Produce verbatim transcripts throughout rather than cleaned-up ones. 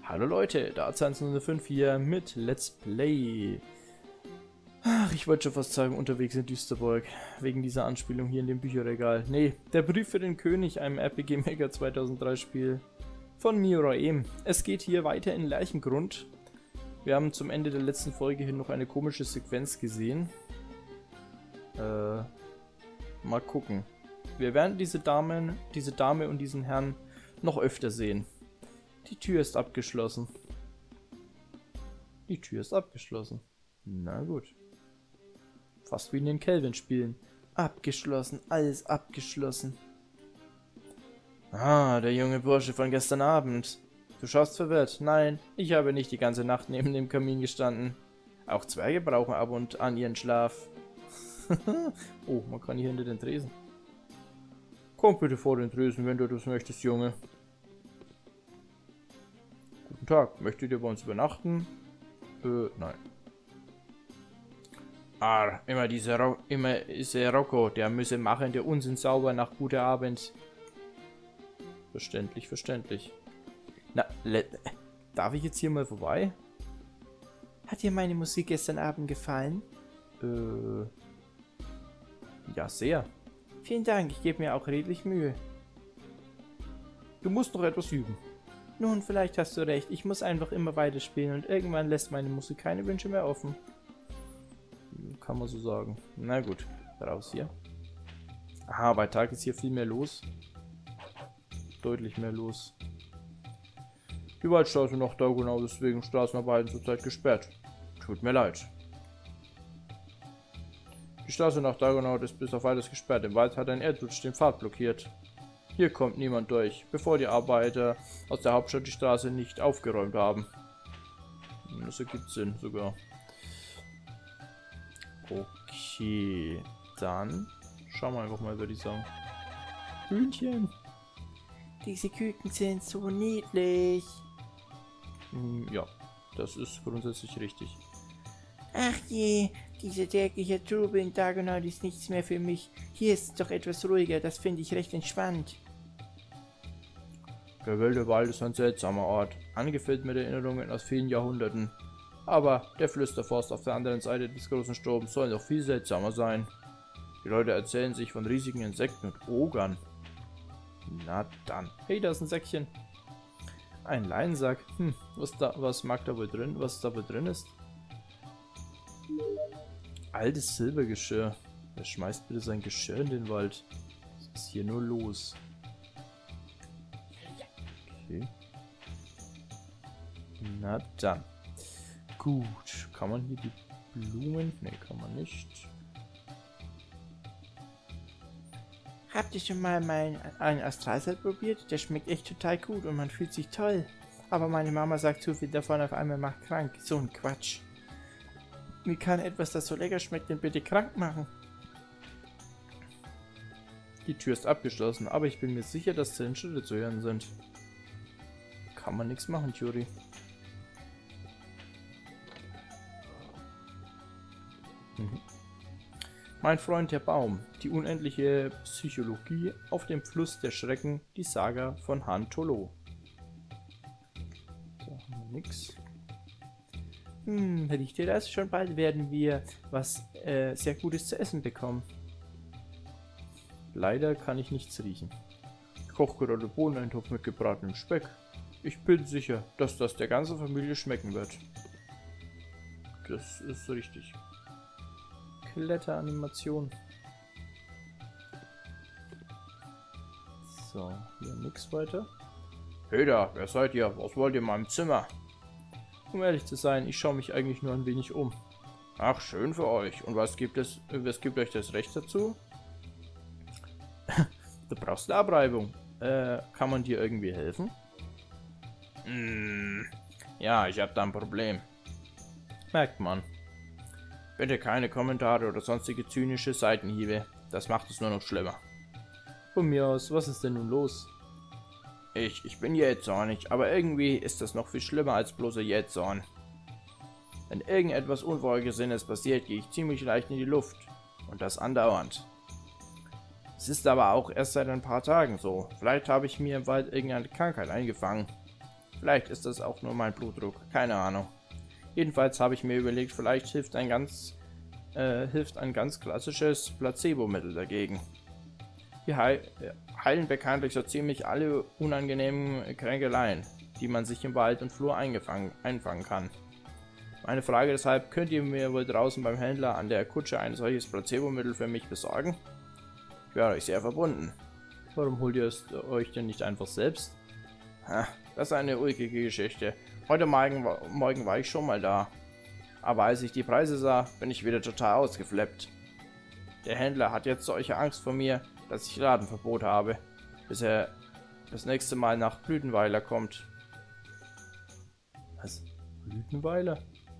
Hallo Leute, da null fünf hier mit Let's Play. Ach, ich wollte schon fast sagen, unterwegs in Düsterburg. Wegen dieser Anspielung hier in dem Bücherregal. Nee, der Brief für den König, einem R P G Maker zweitausenddrei Spiel von Mioraem. Es geht hier weiter in Lerchengrund. Wir haben zum Ende der letzten Folge hier noch eine komische Sequenz gesehen. Äh, mal gucken. Wir werden diese Damen, diese Dame und diesen Herrn noch öfter sehen. Die Tür ist abgeschlossen. Die Tür ist abgeschlossen. Na gut. Fast wie in den Kelvin-Spielen. Abgeschlossen, alles abgeschlossen. Ah, der junge Bursche von gestern Abend. Du schaust verwirrt. Nein, ich habe nicht die ganze Nacht neben dem Kamin gestanden. Auch Zwerge brauchen ab und an ihren Schlaf. Oh, man kann hier hinter den Tresen. Komm bitte vor den Tresen, wenn du das möchtest, Junge. Guten Tag, möchtet ihr bei uns übernachten? Äh, nein. Ah, immer dieser Ro immer dieser Rocco, der müsse machen, der Unsinn sauber nach guter Abend. Verständlich, verständlich. Na, darf ich jetzt hier mal vorbei? Hat dir meine Musik gestern Abend gefallen? Äh, ja, sehr. Vielen Dank, ich gebe mir auch redlich Mühe. Du musst noch etwas üben. Nun, vielleicht hast du recht, ich muss einfach immer weiterspielen und irgendwann lässt meine Musik keine Wünsche mehr offen. Kann man so sagen. Na gut, raus hier. Aha, bei Tag ist hier viel mehr los. Deutlich mehr los. Die Waldstraße nach Dagonau ist wegen Straßenarbeiten zurzeit gesperrt. Tut mir leid. Die Straße nach Dagonau ist bis auf weiteres gesperrt. Im Wald hat ein Erdrutsch den Pfad blockiert. Hier kommt niemand durch, bevor die Arbeiter aus der Hauptstadt die Straße nicht aufgeräumt haben. Das ergibt Sinn sogar. Okay, dann schauen wir einfach mal, würde ich sagen. Hühnchen. Diese Küken sind so niedlich. Hm, ja, das ist grundsätzlich richtig. Ach je, diese tägliche Trubel in Dagonau ist nichts mehr für mich. Hier ist es doch etwas ruhiger, das finde ich recht entspannt. Der wilde Wald ist ein seltsamer Ort, angefüllt mit Erinnerungen aus vielen Jahrhunderten. Aber der Flüsterforst auf der anderen Seite des großen Stroms soll noch viel seltsamer sein. Die Leute erzählen sich von riesigen Insekten und Ogern. Na dann. Hey, da ist ein Säckchen. Ein Leinsack. Hm, was da, was mag da wohl drin, was da wohl drin ist? Altes Silbergeschirr. Wer schmeißt bitte sein Geschirr in den Wald? Was ist hier nur los? Okay. Na dann. Gut. Kann man hier die Blumen? Ne, kann man nicht. Habt ihr schon mal meinen einen Astralsalt probiert? Der schmeckt echt total gut und man fühlt sich toll. Aber meine Mama sagt, zu viel davon auf einmal macht krank. So ein Quatsch. Wie kann etwas, das so lecker schmeckt, denn bitte krank machen? Die Tür ist abgeschlossen, aber ich bin mir sicher, dass zehn Schritte zu hören sind. Kann man nichts machen, Theorie. Mhm. Mein Freund der Baum, die unendliche Psychologie auf dem Fluss der Schrecken, die Saga von Han Tolo. Da haben wir nix. Hm, riecht ihr das? Schon bald werden wir was äh, sehr Gutes zu essen bekommen. Leider kann ich nichts riechen. Ich koche gerade Bohneneintopf mit gebratenem Speck. Ich bin sicher, dass das der ganzen Familie schmecken wird. Das ist richtig. Kletteranimation. So, hier nix weiter. Hey da, wer seid ihr? Was wollt ihr in meinem Zimmer? Um ehrlich zu sein, ich schaue mich eigentlich nur ein wenig um. Ach, schön für euch. Und was gibt es, was gibt euch das Recht dazu? Du brauchst eine Abreibung. Äh, kann man dir irgendwie helfen? Hm, ja, ich habe da ein Problem. Merkt man. Bitte keine Kommentare oder sonstige zynische Seitenhiebe. Das macht es nur noch schlimmer. Von mir aus, was ist denn nun los? Ich, ich bin jähzornig, aber irgendwie ist das noch viel schlimmer als bloßer Jähzorn. Wenn irgendetwas Unvorhergesehenes passiert, gehe ich ziemlich leicht in die Luft. Und das andauernd. Es ist aber auch erst seit ein paar Tagen so. Vielleicht habe ich mir im Wald irgendeine Krankheit eingefangen. Vielleicht ist das auch nur mein Blutdruck. Keine Ahnung. Jedenfalls habe ich mir überlegt, vielleicht hilft ein ganz, äh, hilft ein ganz klassisches Placebo-Mittel dagegen. Die heil heilen bekanntlich so ziemlich alle unangenehmen Kränkeleien, die man sich im Wald und Flur eingefangen, einfangen kann. Meine Frage deshalb, könnt ihr mir wohl draußen beim Händler an der Kutsche ein solches Placebo-Mittel für mich besorgen? Ich wäre euch sehr verbunden. Warum holt ihr es euch denn nicht einfach selbst? Ha, das ist eine ulkige Geschichte. Heute Morgen, Morgen war ich schon mal da. Aber als ich die Preise sah, bin ich wieder total ausgeflippt. Der Händler hat jetzt solche Angst vor mir, dass ich Ladenverbot habe, bis er das nächste Mal nach Blütenweiler kommt. Was? Blütenweiler?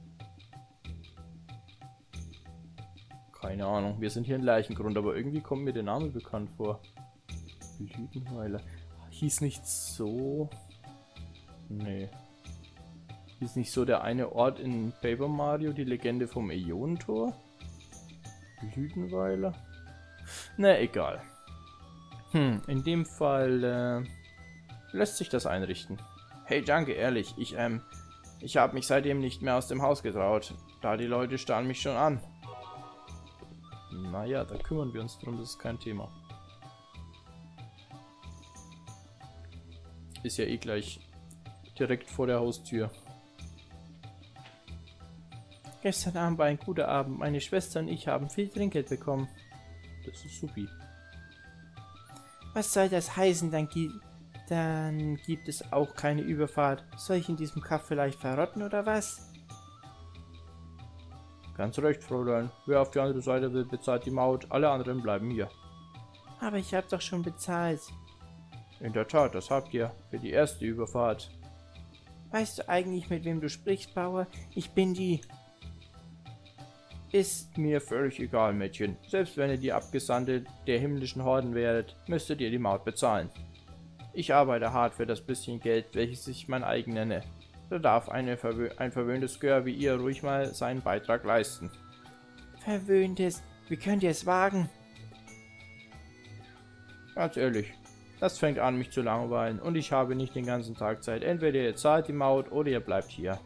Keine Ahnung, wir sind hier in Leichengrund, aber irgendwie kommt mir der Name bekannt vor. Blütenweiler. Hieß nicht so... Nee. Hieß nicht so der eine Ort in Paper Mario, die Legende vom Äonentor? Blütenweiler? Na, egal. Hm, in dem Fall äh, lässt sich das einrichten. Hey, danke, ehrlich, ich, ähm, ich habe mich seitdem nicht mehr aus dem Haus getraut, da die Leute starren mich schon an. Naja, da kümmern wir uns drum, das ist kein Thema. Ist ja eh gleich direkt vor der Haustür. Gestern Abend war ein guter Abend. Meine Schwester und ich haben viel Trinkgeld bekommen. Das ist supi. Was soll das heißen? Dann, gi dann gibt es auch keine Überfahrt. Soll ich in diesem Kaff vielleicht verrotten oder was? Ganz recht, Fräulein. Wer auf die andere Seite will, bezahlt die Maut. Alle anderen bleiben hier. Aber ich habe doch schon bezahlt. In der Tat, das habt ihr. Für die erste Überfahrt. Weißt du eigentlich, mit wem du sprichst, Bauer? Ich bin die... Ist mir völlig egal, Mädchen. Selbst wenn ihr die Abgesandte der himmlischen Horden wäret, müsstet ihr die Maut bezahlen. Ich arbeite hart für das bisschen Geld, welches ich mein eigen nenne. Da darf eine verwö ein verwöhntes Gör wie ihr ruhig mal seinen Beitrag leisten. Verwöhntes? Wie könnt ihr es wagen? Ganz ehrlich, das fängt an, mich zu langweilen und ich habe nicht den ganzen Tag Zeit. Entweder ihr zahlt die Maut oder ihr bleibt hier.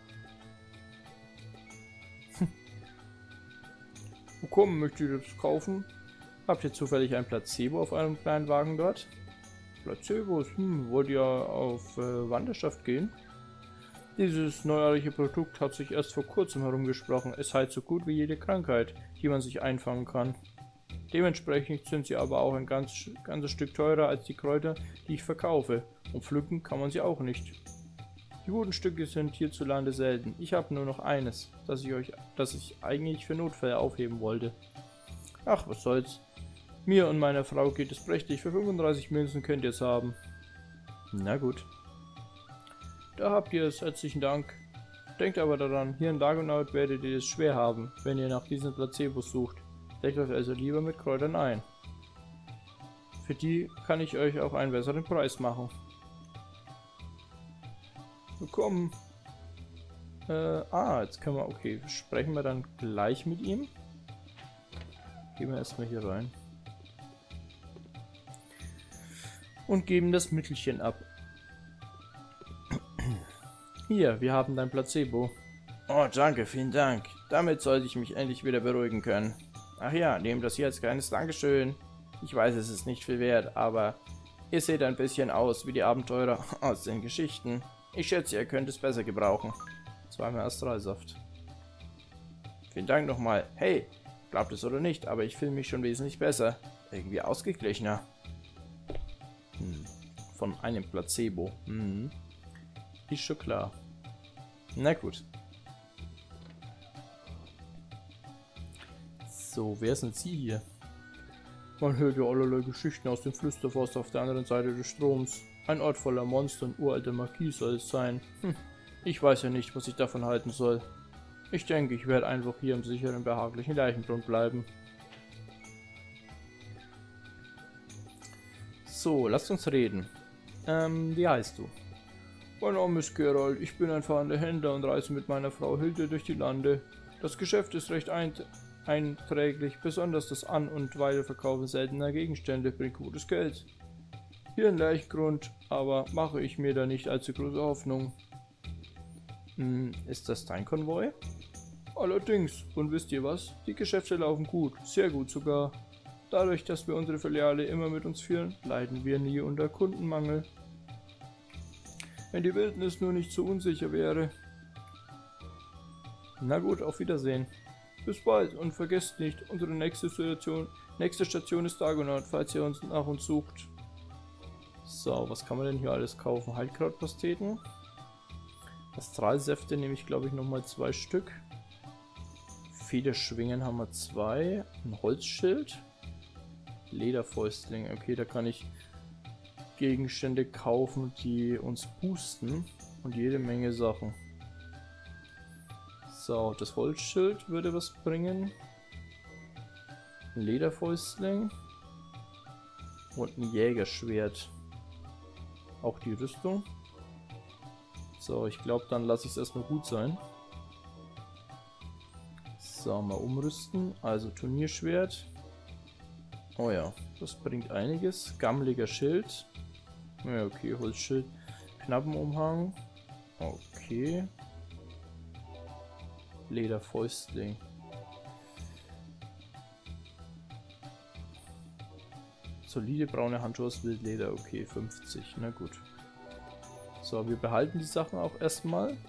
Wo kommen, möchtet ihr das kaufen? Habt ihr zufällig ein Placebo auf eurem kleinen Wagen dort? Placebos? Hm, wollt ihr auf äh, Wanderschaft gehen? Dieses neuerliche Produkt hat sich erst vor kurzem herumgesprochen. Es heilt so gut wie jede Krankheit, die man sich einfangen kann. Dementsprechend sind sie aber auch ein ganz, ganzes Stück teurer als die Kräuter, die ich verkaufe. Und pflücken kann man sie auch nicht. Die guten Stücke sind hierzulande selten. Ich habe nur noch eines, das ich euch, das ich eigentlich für Notfälle aufheben wollte. Ach, was soll's. Mir und meiner Frau geht es prächtig. Für fünfunddreißig Münzen könnt ihr es haben. Na gut. Da habt ihr es. Herzlichen Dank. Denkt aber daran, hier in Dagonaut werdet ihr es schwer haben, wenn ihr nach diesen Placebos sucht. Deckt euch also lieber mit Kräutern ein. Für die kann ich euch auch einen besseren Preis machen. Willkommen. Äh, ah, jetzt können wir, okay, sprechen wir dann gleich mit ihm. Gehen wir erstmal hier rein. Und geben das Mittelchen ab. Hier, wir haben dein Placebo. Oh, danke, vielen Dank. Damit sollte ich mich endlich wieder beruhigen können. Ach ja, nehmt das hier als kleines Dankeschön. Ich weiß, es ist nicht viel wert, aber ihr seht ein bisschen aus wie die Abenteurer aus den Geschichten. Ich schätze, ihr könnt es besser gebrauchen. Zweimal Astralsaft. Vielen Dank nochmal. Hey, glaubt es oder nicht, aber ich fühle mich schon wesentlich besser. Irgendwie ausgeglichener. Hm. Von einem Placebo. Hm. Ist schon klar. Na gut. So, wer sind Sie hier? Man hört ja allerlei Geschichten aus dem Flüsterforst auf der anderen Seite des Stroms. Ein Ort voller Monster und uralter Magie soll es sein. Hm. Ich weiß ja nicht, was ich davon halten soll. Ich denke, ich werde einfach hier im sicheren, behaglichen Leichengrund bleiben. So, lasst uns reden. Ähm, wie heißt du? Mein Name ist Gerald, ich bin ein fahrender Händler und reise mit meiner Frau Hilde durch die Lande. Das Geschäft ist recht eint einträglich, besonders das An- und Weiterverkaufen seltener Gegenstände bringt gutes Geld. Hier ein Lärchengrund, aber mache ich mir da nicht allzu große Hoffnung. Hm, ist das dein Konvoi? Allerdings, und wisst ihr was? Die Geschäfte laufen gut, sehr gut sogar. Dadurch, dass wir unsere Filiale immer mit uns führen, leiden wir nie unter Kundenmangel. Wenn die Wildnis nur nicht so unsicher wäre. Na gut, auf Wiedersehen. Bis bald und vergesst nicht, unsere nächste Station, nächste Station ist Dagonaut, falls ihr uns nach uns sucht. So, was kann man denn hier alles kaufen? Heilkrautpasteten. Astralsäfte nehme ich, glaube ich, nochmal zwei Stück. Federschwingen haben wir zwei. Ein Holzschild. Lederfäustling. Okay, da kann ich Gegenstände kaufen, die uns boosten. Und jede Menge Sachen. So, das Holzschild würde was bringen. Ein Lederfäustling. Und ein Jägerschwert. Auch die Rüstung. So, ich glaube, dann lasse ich es erstmal gut sein. So, mal umrüsten. Also Turnierschwert. Oh ja, das bringt einiges. Gammeliger Schild. Ja, okay, Holzschild. Knappenumhang. Okay. Lederfäustling. Solide braune Handschuhe aus Wildleder. Okay, fünfzig. Na gut. So, wir behalten die Sachen auch erstmal.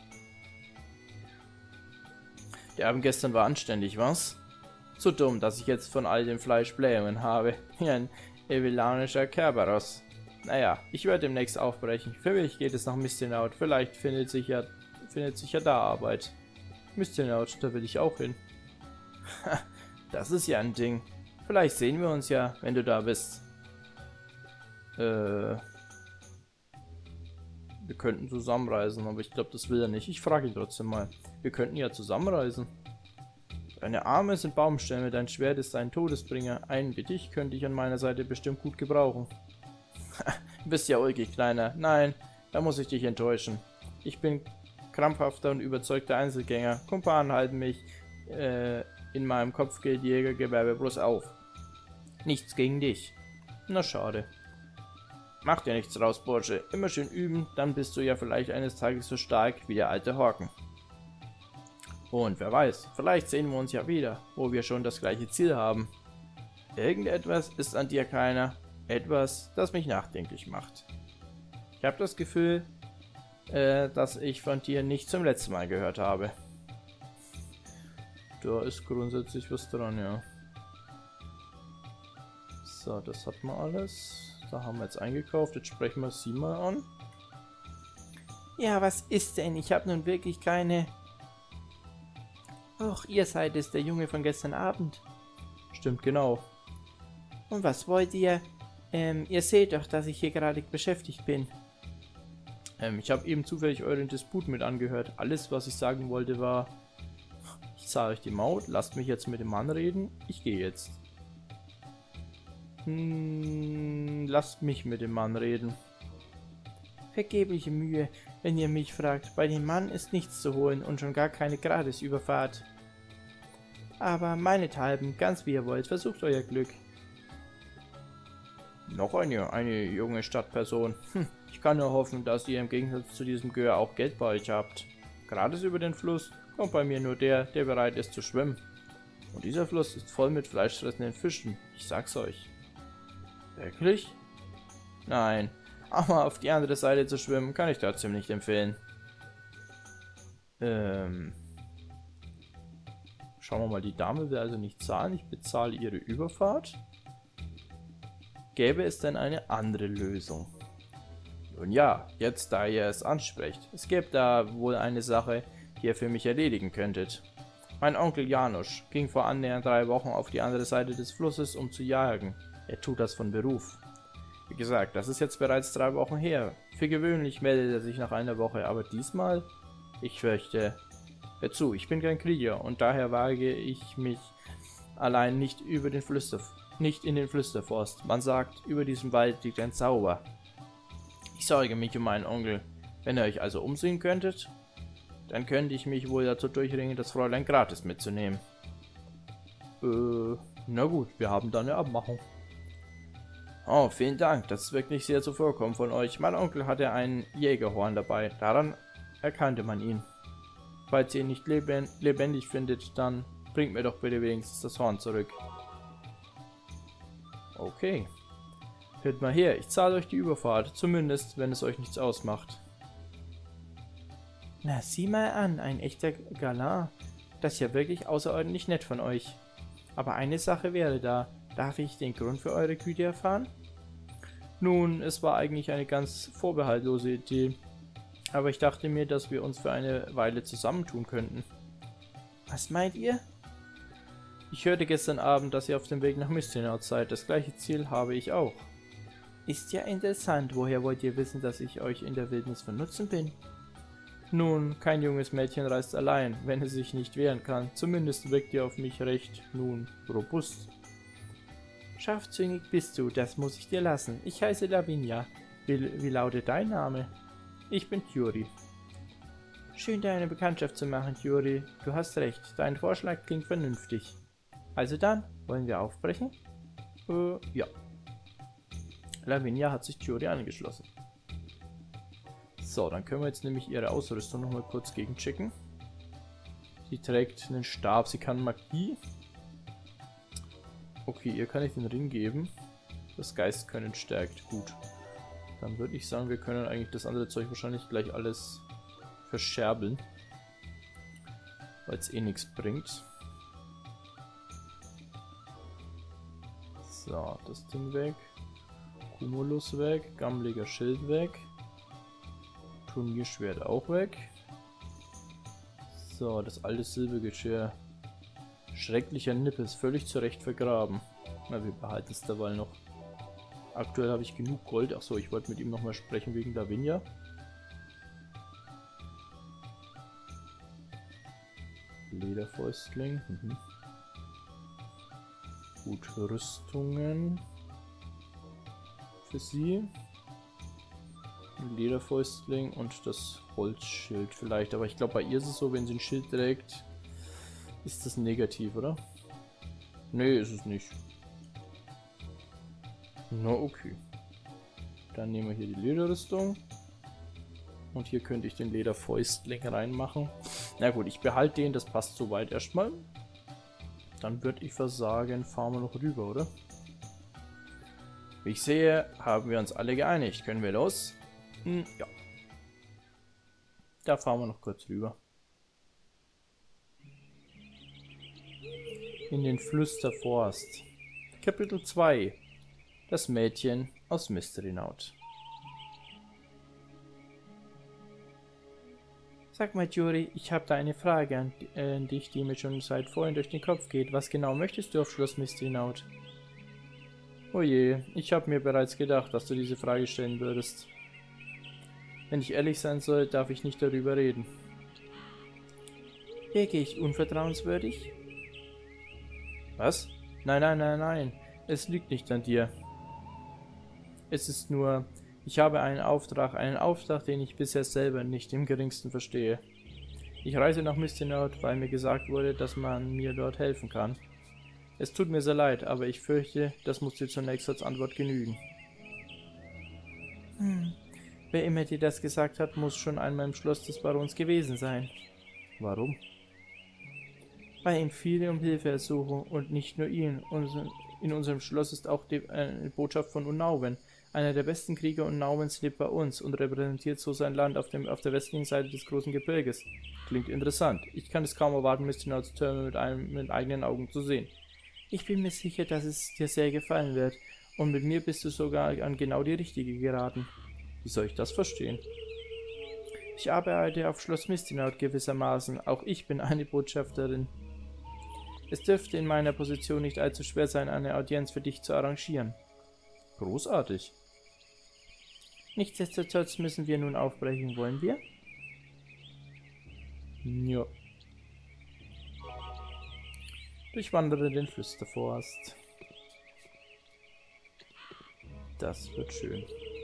Der Abend gestern war anständig, was? So dumm, dass ich jetzt von all dem Fleisch Blähungen habe. Wie ein evilanischer Kerberos. Naja, ich werde demnächst aufbrechen. Für mich geht es nach Mistinaut. Vielleicht findet sich ja, findet sich ja da Arbeit. Mistinaut, da will ich auch hin. Das ist ja ein Ding. Vielleicht sehen wir uns ja, wenn du da bist. Äh... Wir könnten zusammenreisen, aber ich glaube, das will er nicht. Ich frage ihn trotzdem mal. Wir könnten ja zusammenreisen. Deine Arme sind Baumstämme, dein Schwert ist ein Todesbringer. Einen wie dich könnte ich an meiner Seite bestimmt gut gebrauchen. Du bist ja ulkig, Kleiner. Nein, da muss ich dich enttäuschen. Ich bin krampfhafter und überzeugter Einzelgänger. Kumpanen halten mich äh, in meinem Kopfgeldjägergewerbe bloß auf. Nichts gegen dich. Na schade. Mach dir nichts raus, Bursche. Immer schön üben, dann bist du ja vielleicht eines Tages so stark wie der alte Horken. Und wer weiß, vielleicht sehen wir uns ja wieder, wo wir schon das gleiche Ziel haben. Irgendetwas ist an dir keiner, etwas, das mich nachdenklich macht. Ich habe das Gefühl, äh, dass ich von dir nicht zum letzten Mal gehört habe. Da ist grundsätzlich was dran, ja. So, das hat man alles. Da haben wir jetzt eingekauft, jetzt sprechen wir sie mal an. Ja, was ist denn? Ich habe nun wirklich keine... Och, ihr seid es, der Junge von gestern Abend. Stimmt, genau. Und was wollt ihr? Ähm, ihr seht doch, dass ich hier gerade beschäftigt bin. Ähm, ich habe eben zufällig euren Disput mit angehört. Alles, was ich sagen wollte, war... Ich zahle euch die Maut, lasst mich jetzt mit dem Mann reden. Ich gehe jetzt. Hm, lasst mich mit dem Mann reden. Vergebliche Mühe, wenn ihr mich fragt. Bei dem Mann ist nichts zu holen und schon gar keine Gratisüberfahrt. Aber meinethalben, ganz wie ihr wollt, versucht euer Glück. Noch eine, eine junge Stadtperson. Hm, ich kann nur hoffen, dass ihr im Gegensatz zu diesem Gör auch Geld bei euch habt. Gratis über den Fluss kommt bei mir nur der, der bereit ist zu schwimmen. Und dieser Fluss ist voll mit fleischfressenden Fischen, ich sag's euch. Wirklich? Nein, aber auf die andere Seite zu schwimmen kann ich trotzdem nicht empfehlen. Ähm. Schauen wir mal, die Dame will also nicht zahlen, ich bezahle ihre Überfahrt. Gäbe es denn eine andere Lösung? Nun ja, jetzt da ihr es ansprecht. Es gäbe da wohl eine Sache, die ihr für mich erledigen könntet. Mein Onkel Janusz ging vor annähernd drei Wochen auf die andere Seite des Flusses, um zu jagen. Er tut das von Beruf. Wie gesagt, das ist jetzt bereits drei Wochen her. Für gewöhnlich meldet er sich nach einer Woche, aber diesmal? Ich fürchte... Hör zu, ich bin kein Krieger und daher wage ich mich allein nicht über den Flüster, nicht in den Flüsterforst. Man sagt, über diesem Wald liegt ein Zauber. Ich sorge mich um meinen Onkel. Wenn ihr euch also umsehen könntet, dann könnte ich mich wohl dazu durchringen, das Fräulein gratis mitzunehmen. Äh, na gut, wir haben da eine Abmachung. Oh, vielen Dank. Das ist wirklich sehr zuvorkommend von euch. Mein Onkel hatte ein Jägerhorn dabei. Daran erkannte man ihn. Falls ihr ihn nicht leben lebendig findet, dann bringt mir doch bitte wenigstens das Horn zurück. Okay. Hört mal her, ich zahle euch die Überfahrt. Zumindest, wenn es euch nichts ausmacht. Na, sieh mal an, ein echter Galant. Das ist ja wirklich außerordentlich nett von euch. Aber eine Sache wäre da. Darf ich den Grund für eure Güte erfahren? Nun, es war eigentlich eine ganz vorbehaltlose Idee. Aber ich dachte mir, dass wir uns für eine Weile zusammentun könnten. Was meint ihr? Ich hörte gestern Abend, dass ihr auf dem Weg nach Mistinaut seid. Das gleiche Ziel habe ich auch. Ist ja interessant. Woher wollt ihr wissen, dass ich euch in der Wildnis von Nutzen bin? Nun, kein junges Mädchen reist allein, wenn es sich nicht wehren kann. Zumindest wirkt ihr auf mich recht, nun, robust. Scharfzüngig bist du, das muss ich dir lassen. Ich heiße Lavinia. Wie, wie lautet dein Name? Ich bin Tjuri. Schön, deine Bekanntschaft zu machen, Tjuri. Du hast recht, dein Vorschlag klingt vernünftig. Also dann, wollen wir aufbrechen? Äh, ja. Lavinia hat sich Tjuri angeschlossen. So, dann können wir jetzt nämlich ihre Ausrüstung nochmal kurz gegenchecken. Sie trägt einen Stab, sie kann Magie. Okay, ihr kann ich den Ring geben. Das Geistkönnen stärkt. Gut. Dann würde ich sagen, wir können eigentlich das andere Zeug wahrscheinlich gleich alles verscherbeln. Weil es eh nichts bringt. So, das Ding weg. Cumulus weg. Gammeliger Schild weg. Turnierschwert auch weg. So, das alte Silbergeschirr. Schrecklicher Nippel ist völlig zurecht vergraben. Na, wir behalten es dabei noch. Aktuell habe ich genug Gold. Achso, ich wollte mit ihm nochmal sprechen wegen Lavinia. Lederfäustling. Mhm. Gut, Rüstungen. Für sie. Lederfäustling und das Holzschild vielleicht. Aber ich glaube, bei ihr ist es so, wenn sie ein Schild trägt, ist das negativ, oder? Nee, ist es nicht. Na, okay. Dann nehmen wir hier die Lederrüstung. Und hier könnte ich den Lederfäustling reinmachen. Na gut, ich behalte den, das passt soweit erstmal. Dann würde ich versagen, fahren wir noch rüber, oder? Wie ich sehe, haben wir uns alle geeinigt. Können wir los? Hm, ja. Da fahren wir noch kurz rüber. In den Flüsterforst. Kapitel zwei. Das Mädchen aus Mistinaut. Sag mal, Tjuri, ich habe da eine Frage an, äh, an dich, die mir schon seit vorhin durch den Kopf geht. Was genau möchtest du auf Schloss Mistinaut? Oh je, ich habe mir bereits gedacht, dass du diese Frage stellen würdest. Wenn ich ehrlich sein soll, darf ich nicht darüber reden. Wirke ich unvertrauenswürdig? Was? Nein, nein, nein, nein. Es liegt nicht an dir. Es ist nur, ich habe einen Auftrag, einen Auftrag, den ich bisher selber nicht im geringsten verstehe. Ich reise nach Mistinaut, weil mir gesagt wurde, dass man mir dort helfen kann. Es tut mir sehr leid, aber ich fürchte, das muss dir zunächst als Antwort genügen. Hm. Wer immer dir das gesagt hat, muss schon einmal im Schloss des Barons gewesen sein. Warum? Weil ihn viele um Hilfe ersuchen und nicht nur ihn. In unserem Schloss ist auch die äh, Botschaft von Unnauben. Einer der besten Krieger Unnaubens lebt bei uns und repräsentiert so sein Land auf, dem, auf der westlichen Seite des großen Gebirges. Klingt interessant. Ich kann es kaum erwarten, Mistinauts Türme mit, einem, mit eigenen Augen zu sehen. Ich bin mir sicher, dass es dir sehr gefallen wird. Und mit mir bist du sogar an genau die Richtige geraten. Wie soll ich das verstehen? Ich arbeite auf Schloss Mistinaut gewissermaßen. Auch ich bin eine Botschafterin. Es dürfte in meiner Position nicht allzu schwer sein, eine Audienz für dich zu arrangieren. Großartig. Nichtsdestotrotz müssen wir nun aufbrechen, wollen wir? Ja. Durchwandere den Flüsterforst. Das wird schön.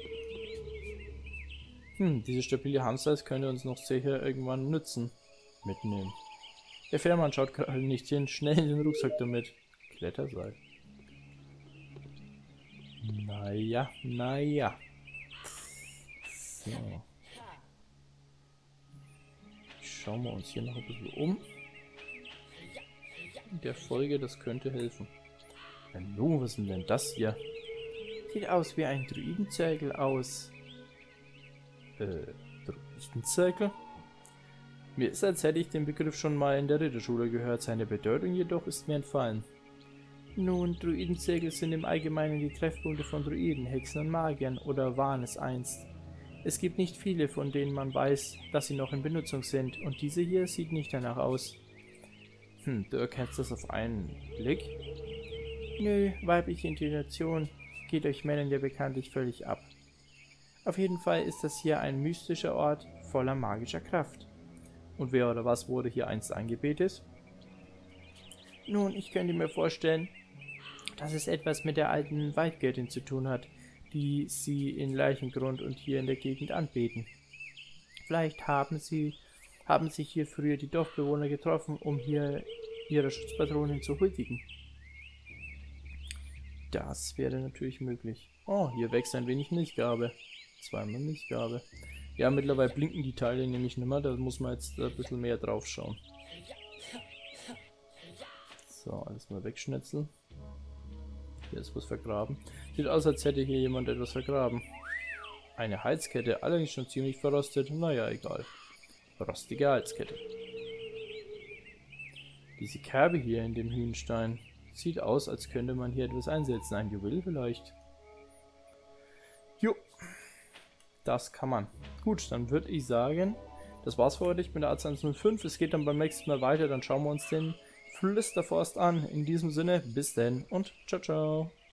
Hm, diese stabile Handsalz könnte uns noch sicher irgendwann nützen. Mitnehmen. Der Fährmann schaut gerade nicht hin. Schnell in den Rucksack damit. Kletterseil. Naja, naja. So. Schauen wir uns hier noch ein bisschen um. In der Folge, das könnte helfen. Hallo, was ist denn das hier? Sieht aus wie ein Druidenzirkel aus. Äh, Druidenzirkel? Mir ist, als hätte ich den Begriff schon mal in der Ritterschule gehört, seine Bedeutung jedoch ist mir entfallen. Nun, Druidenzirkel sind im Allgemeinen die Treffpunkte von Druiden, Hexen und Magiern, oder waren es einst. Es gibt nicht viele, von denen man weiß, dass sie noch in Benutzung sind, und diese hier sieht nicht danach aus. Hm, du erkennst das auf einen Blick? Nö, weibliche Intuition geht euch Männern ja bekanntlich völlig ab. Auf jeden Fall ist das hier ein mystischer Ort voller magischer Kraft. Und wer oder was wurde hier einst angebetet? Nun, ich könnte mir vorstellen, dass es etwas mit der alten Waldgöttin zu tun hat, die sie in Leichengrund und hier in der Gegend anbeten. Vielleicht haben sie, haben sich hier früher die Dorfbewohner getroffen, um hier ihre Schutzpatronin zu huldigen. Das wäre natürlich möglich. Oh, hier wächst ein wenig Milchgabe. Zweimal Milchgabe. Ja, mittlerweile blinken die Teile nämlich nicht mehr, da muss man jetzt ein bisschen mehr drauf schauen. So, alles mal wegschnetzeln. Hier ist was vergraben. Sieht aus, als hätte hier jemand etwas vergraben. Eine Halskette, allerdings schon ziemlich verrostet. Naja, egal. Rostige Halskette. Diese Kerbe hier in dem Hühnstein. Sieht aus, als könnte man hier etwas einsetzen. Ein Juwel vielleicht. Jo. Das kann man. Gut, dann würde ich sagen, das war's für heute. Ich bin der Arzt eins null fünf. Es geht dann beim nächsten Mal weiter. Dann schauen wir uns den Flüsterforst an. In diesem Sinne, bis denn und ciao, ciao.